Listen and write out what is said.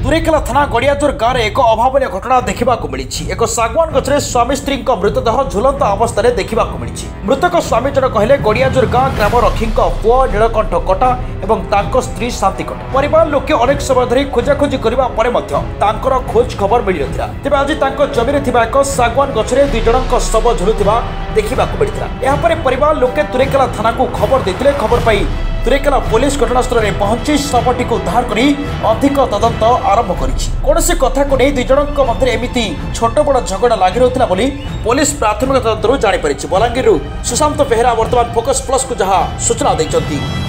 तुरेकेला थाना गड़ियाजोर गाँव में एक अभावन घटना देखा मिली। एक सागवान गछरे स्वामी स्त्री मृतदेह झुलंत अवस्था देखा मिली। मृतक स्वामी जन कहले गड़ियाजोर गाँव ग्राम रक्षी पुओ नीलकंठ कटा और स्त्री शांति कटा। परिवार लोके अनेक समय धरी खोजाखोजी करने खोज खबर मिल ना तेज आज जमीन एक सागवान गछरे दुई जन शव झुलुवा देखा मिलता। यापर परिवार लोके तुरेकेला थाना को खबर देते। खबर पाई तुरेकेला पुलिस घटनास्थल में पहुंची शवटी को उद्धार कर अधिक तदंत आरंभ कौन कथा को नहीं दुई जन मध्य एमती छोट बड़ झगड़ा लगी रहा पुलिस प्राथमिक तदंतर जापर। बलांगीर सुशांत बेहरा वर्तमान फोकस प्लस को जहां सूचना देते।